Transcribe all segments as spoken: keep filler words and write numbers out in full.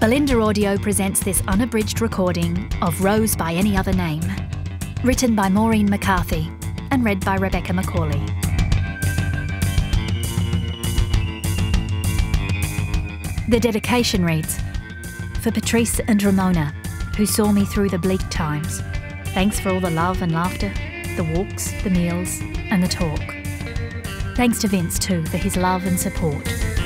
Belinda Audio presents this unabridged recording of Rose by Any Other Name, written by Maureen McCarthy and read by Rebecca Macauley. The dedication reads, "For Patrice and Ramona, who saw me through the bleak times. Thanks for all the love and laughter, the walks, the meals and the talk. Thanks to Vince too for his love and support.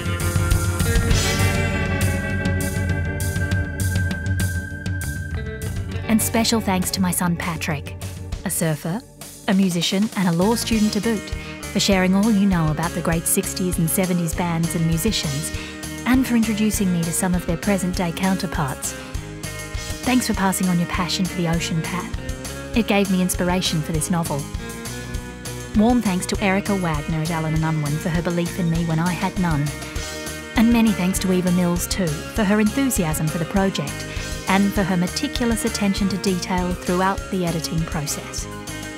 And special thanks to my son Patrick, a surfer, a musician and a law student to boot, for sharing all you know about the great sixties and seventies bands and musicians, and for introducing me to some of their present-day counterparts. Thanks for passing on your passion for the ocean, Pat. It gave me inspiration for this novel. Warm thanks to Erica Wagner at Allen and Unwin for her belief in me when I had none. And many thanks to Eva Mills too, for her enthusiasm for the project and for her meticulous attention to detail throughout the editing process.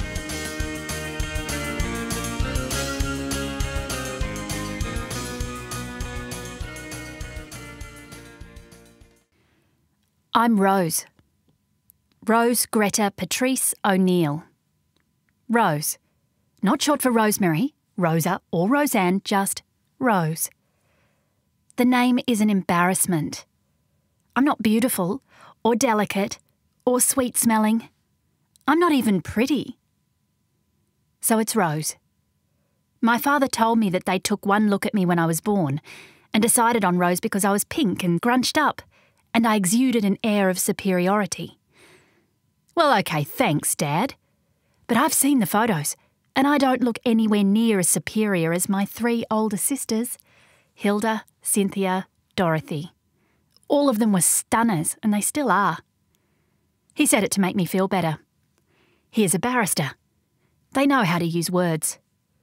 I'm Rose. Rose Greta Patrice O'Neill. Rose. Not short for Rosemary, Rosa or Roseanne, just Rose. The name is an embarrassment. I'm not beautiful or delicate or sweet-smelling. I'm not even pretty. So it's Rose. My father told me that they took one look at me when I was born and decided on Rose because I was pink and grunched up, and I exuded an air of superiority. Well, okay, thanks, Dad. But I've seen the photos, and I don't look anywhere near as superior as my three older sisters, Hilda, Cynthia, Dorothy. All of them were stunners, and they still are. He said it to make me feel better. He is a barrister. They know how to use words.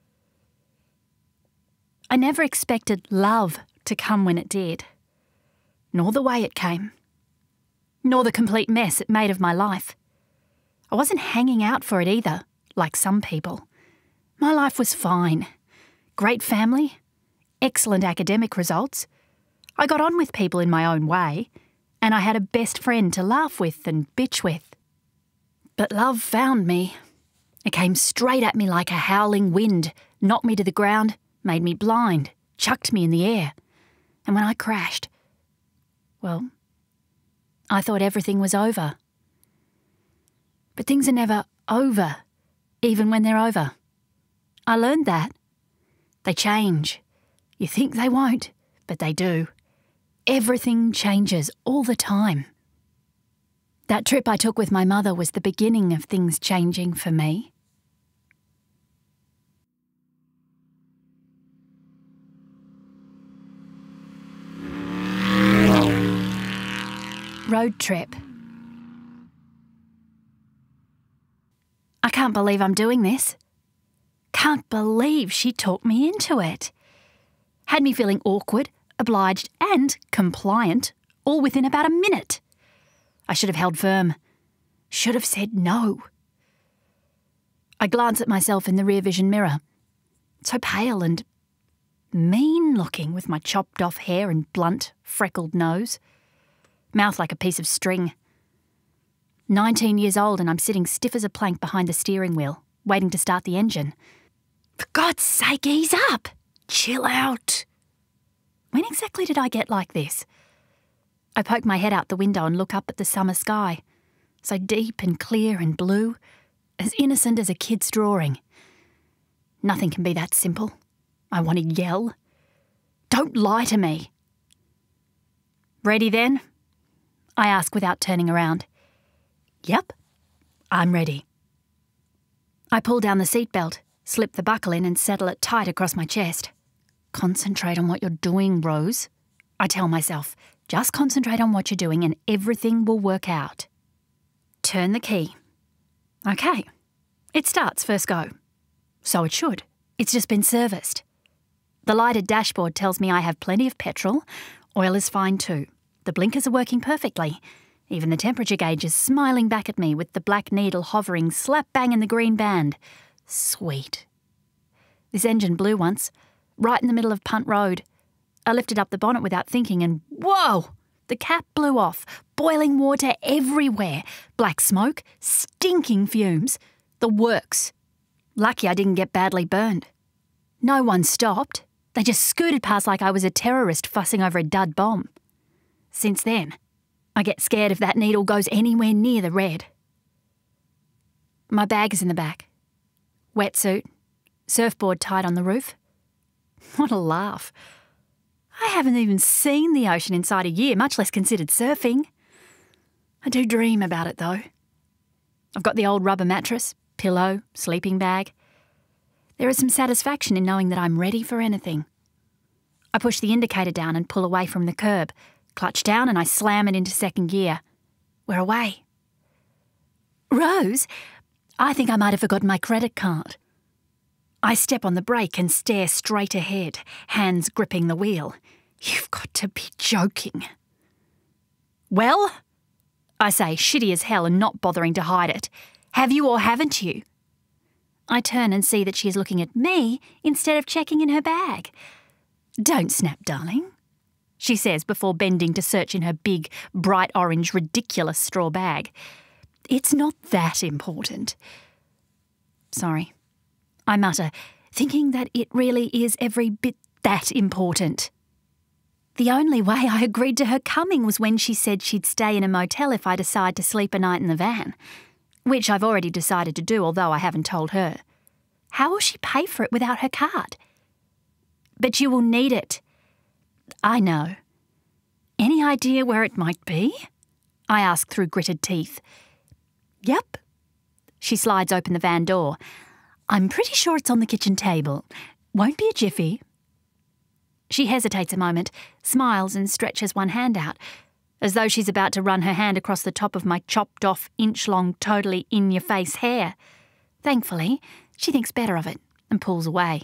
I never expected love to come when it did, nor the way it came, nor the complete mess it made of my life. I wasn't hanging out for it either, like some people. My life was fine. Great family, excellent academic results. I got on with people in my own way, and I had a best friend to laugh with and bitch with. But love found me. It came straight at me like a howling wind, knocked me to the ground, made me blind, chucked me in the air. And when I crashed, well, I thought everything was over. But things are never over, even when they're over. I learned that. They change. You think they won't, but they do. Everything changes all the time. That trip I took with my mother was the beginning of things changing for me. Road trip. I can't believe I'm doing this. Can't believe she talked me into it. Had me feeling awkward, obliged and compliant, all within about a minute. I should have held firm. Should have said no. I glance at myself in the rear vision mirror. So pale and mean-looking with my chopped-off hair and blunt, freckled nose. Mouth like a piece of string. Nineteen years old and I'm sitting stiff as a plank behind the steering wheel, waiting to start the engine. For God's sake, ease up! Chill out! When exactly did I get like this? I poke my head out the window and look up at the summer sky. So deep and clear and blue, as innocent as a kid's drawing. Nothing can be that simple. I want to yell. Don't lie to me. Ready then? I ask without turning around. Yep, I'm ready. I pull down the seatbelt, slip the buckle in and settle it tight across my chest. Concentrate on what you're doing, Rose. I tell myself, just concentrate on what you're doing and everything will work out. Turn the key. Okay, it starts first go. So it should. It's just been serviced. The lighted dashboard tells me I have plenty of petrol. Oil is fine too. The blinkers are working perfectly. Even the temperature gauge is smiling back at me with the black needle hovering slap bang in the green band. Sweet. This engine blew once, right in the middle of Punt Road. I lifted up the bonnet without thinking and whoa! The cap blew off, boiling water everywhere, black smoke, stinking fumes, the works. Lucky I didn't get badly burned. No one stopped. They just scooted past like I was a terrorist fussing over a dud bomb. Since then, I get scared if that needle goes anywhere near the red. My bag is in the back. Wetsuit, surfboard tied on the roof. What a laugh. I haven't even seen the ocean inside a year, much less considered surfing. I do dream about it, though. I've got the old rubber mattress, pillow, sleeping bag. There is some satisfaction in knowing that I'm ready for anything. I push the indicator down and pull away from the curb, clutch down and I slam it into second gear. We're away. Rose, I think I might have forgotten my credit card. I step on the brake and stare straight ahead, hands gripping the wheel. You've got to be joking. Well, I say, shitty as hell and not bothering to hide it. Have you or haven't you? I turn and see that she is looking at me instead of checking in her bag. Don't snap, darling, she says before bending to search in her big, bright orange, ridiculous straw bag. It's not that important. Sorry, I mutter, thinking that it really is every bit that important. The only way I agreed to her coming was when she said she'd stay in a motel if I decide to sleep a night in the van, which I've already decided to do, although I haven't told her. How will she pay for it without her card? But you will need it. I know. Any idea where it might be? I ask through gritted teeth. Yep. She slides open the van door. I'm pretty sure it's on the kitchen table. Won't be a jiffy. She hesitates a moment, smiles and stretches one hand out, as though she's about to run her hand across the top of my chopped-off, inch-long, totally in-your-face hair. Thankfully, she thinks better of it and pulls away.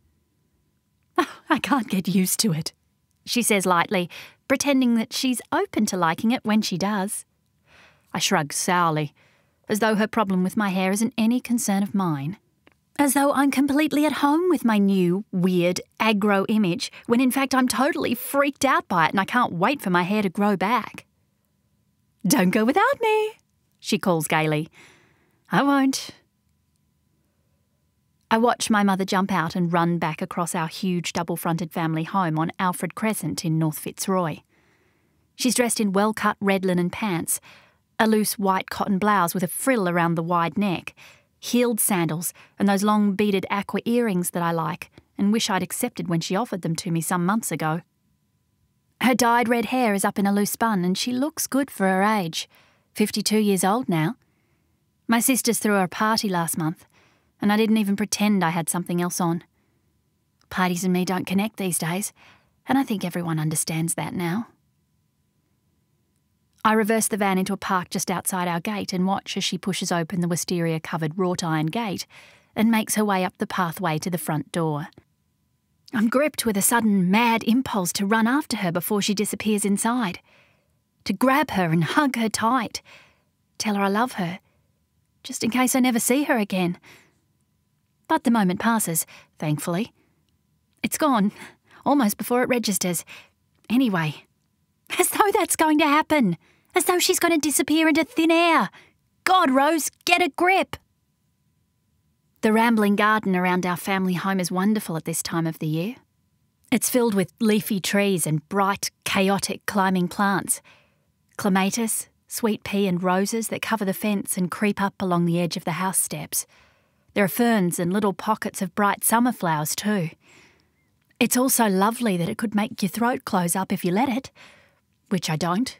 Oh, I can't get used to it, she says lightly, pretending that she's open to liking it when she does. I shrug sourly, as though her problem with my hair isn't any concern of mine. As though I'm completely at home with my new, weird, aggro image, when in fact I'm totally freaked out by it and I can't wait for my hair to grow back. Don't go without me, she calls gaily. I won't. I watch my mother jump out and run back across our huge double-fronted family home on Alfred Crescent in North Fitzroy. She's dressed in well-cut red linen pants, a loose white cotton blouse with a frill around the wide neck, heeled sandals and those long beaded aqua earrings that I like and wish I'd accepted when she offered them to me some months ago. Her dyed red hair is up in a loose bun and she looks good for her age, fifty-two years old now. My sisters threw her a party last month and I didn't even pretend I had something else on. Parties and me don't connect these days, and I think everyone understands that now. I reverse the van into a park just outside our gate and watch as she pushes open the wisteria-covered wrought-iron gate and makes her way up the pathway to the front door. I'm gripped with a sudden mad impulse to run after her before she disappears inside, to grab her and hug her tight, tell her I love her, just in case I never see her again. But the moment passes, thankfully. It's gone, almost before it registers. Anyway, as though that's going to happen. As though she's going to disappear into thin air. God, Rose, get a grip. The rambling garden around our family home is wonderful at this time of the year. It's filled with leafy trees and bright, chaotic climbing plants. Clematis, sweet pea and roses that cover the fence and creep up along the edge of the house steps. There are ferns and little pockets of bright summer flowers too. It's all so lovely that it could make your throat close up if you let it, which I don't.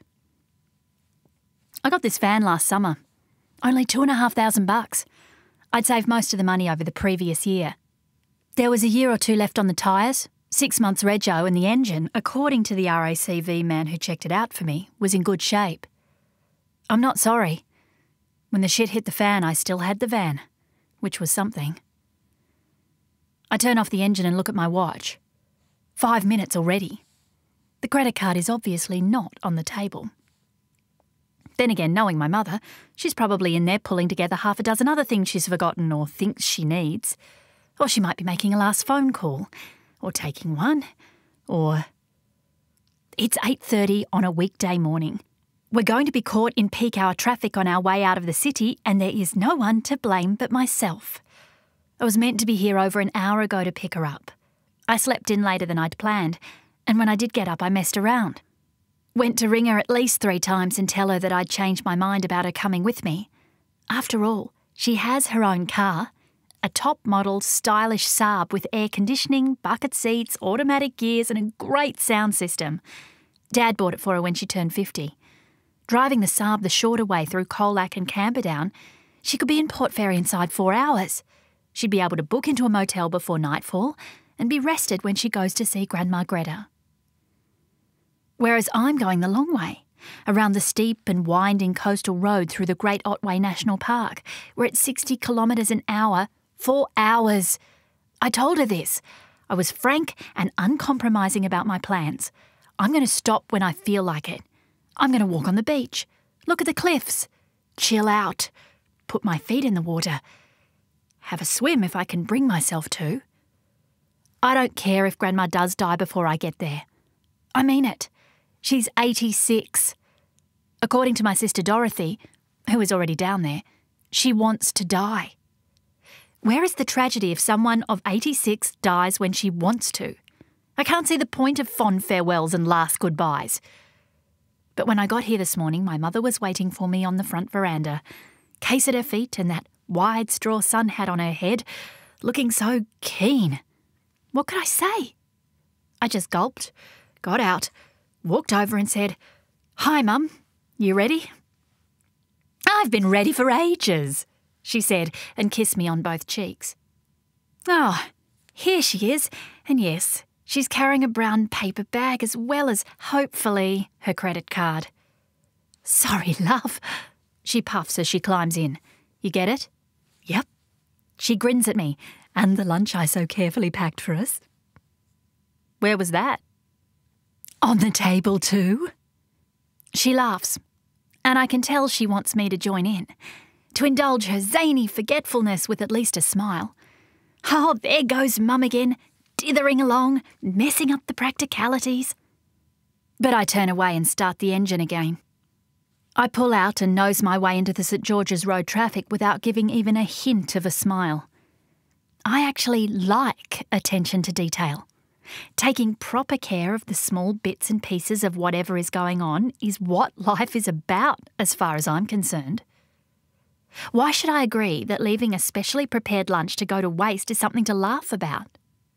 I got this van last summer. Only two and a half thousand bucks. I'd saved most of the money over the previous year. There was a year or two left on the tyres, six months rego, and the engine, according to the R A C V man who checked it out for me, was in good shape. I'm not sorry. When the shit hit the fan, I still had the van, which was something. I turn off the engine and look at my watch. Five minutes already. The credit card is obviously not on the table. Then again, knowing my mother, she's probably in there pulling together half a dozen other things she's forgotten or thinks she needs. Or she might be making a last phone call, or taking one, or... It's eight thirty on a weekday morning. We're going to be caught in peak hour traffic on our way out of the city, and there is no one to blame but myself. I was meant to be here over an hour ago to pick her up. I slept in later than I'd planned, and when I did get up, I messed around. Went to ring her at least three times and tell her that I'd changed my mind about her coming with me. After all, she has her own car, a top-model, stylish Saab with air conditioning, bucket seats, automatic gears and a great sound system. Dad bought it for her when she turned fifty. Driving the Saab the shorter way through Colac and Camperdown, she could be in Port Fairy inside four hours. She'd be able to book into a motel before nightfall and be rested when she goes to see Grandma Greta. Whereas I'm going the long way, around the steep and winding coastal road through the Great Otway National Park. We're at sixty kilometres an hour, for hours. I told her this. I was frank and uncompromising about my plans. I'm going to stop when I feel like it. I'm going to walk on the beach, look at the cliffs, chill out, put my feet in the water, have a swim if I can bring myself to. I don't care if Grandma does die before I get there. I mean it. She's eighty-six. According to my sister Dorothy, who is already down there, she wants to die. Where is the tragedy if someone of eighty-six dies when she wants to? I can't see the point of fond farewells and last goodbyes. But when I got here this morning, my mother was waiting for me on the front veranda, case at her feet and that wide straw sun hat on her head, looking so keen. What could I say? I just gulped, got out, walked over and said, "Hi, Mum, you ready?" "I've been ready for ages," she said and kissed me on both cheeks. Oh, here she is, and yes, she's carrying a brown paper bag as well as, hopefully, her credit card. "Sorry, love," she puffs as she climbs in. "You get it?" "Yep." She grins at me, and the lunch I so carefully packed for us. "Where was that?" "On the table too." She laughs, and I can tell she wants me to join in, to indulge her zany forgetfulness with at least a smile. Oh, there goes Mum again, dithering along, messing up the practicalities. But I turn away and start the engine again. I pull out and nose my way into the St George's Road traffic without giving even a hint of a smile. I actually like attention to detail. Taking proper care of the small bits and pieces of whatever is going on is what life is about, as far as I'm concerned. Why should I agree that leaving a specially prepared lunch to go to waste is something to laugh about?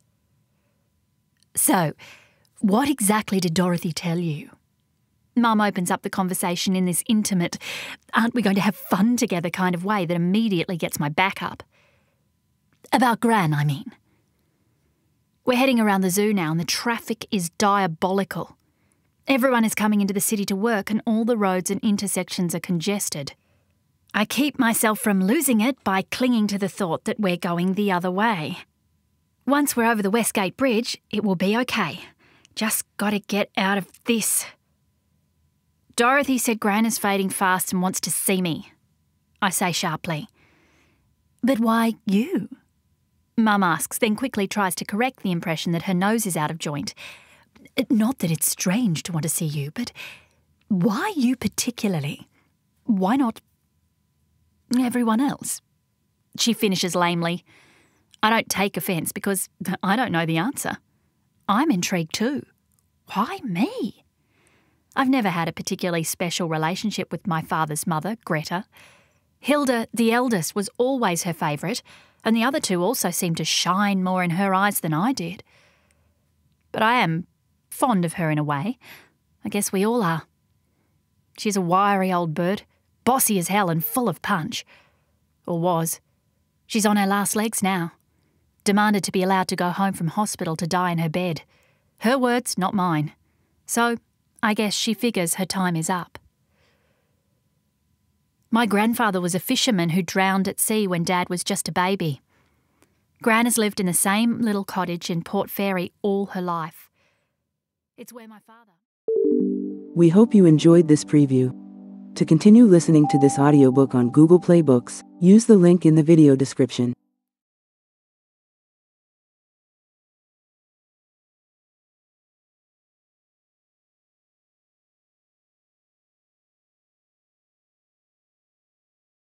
So, what exactly did Dorothy tell you? Mum opens up the conversation in this intimate, aren't we going to have fun together kind of way that immediately gets my back up. About Gran, I mean. We're heading around the zoo now and the traffic is diabolical. Everyone is coming into the city to work and all the roads and intersections are congested. I keep myself from losing it by clinging to the thought that we're going the other way. Once we're over the Westgate Bridge, it will be okay. Just got to get out of this. Dorothy said Gran is fading fast and wants to see me. I say sharply. But why you? Mum asks, then quickly tries to correct the impression that her nose is out of joint. Not that it's strange to want to see you, but why you particularly? Why not everyone else? She finishes lamely. I don't take offence because I don't know the answer. I'm intrigued too. Why me? I've never had a particularly special relationship with my father's mother, Greta. Hilda, the eldest, was always her favourite, and the other two also seemed to shine more in her eyes than I did. But I am fond of her in a way. I guess we all are. She's a wiry old bird, bossy as hell and full of punch. Or was. She's on her last legs now. Demanded to be allowed to go home from hospital to die in her bed. Her words, not mine. So, I guess she figures her time is up. My grandfather was a fisherman who drowned at sea when Dad was just a baby. Gran has lived in the same little cottage in Port Fairy all her life. It's where my father... We hope you enjoyed this preview. To continue listening to this audiobook on Google Play Books, use the link in the video description.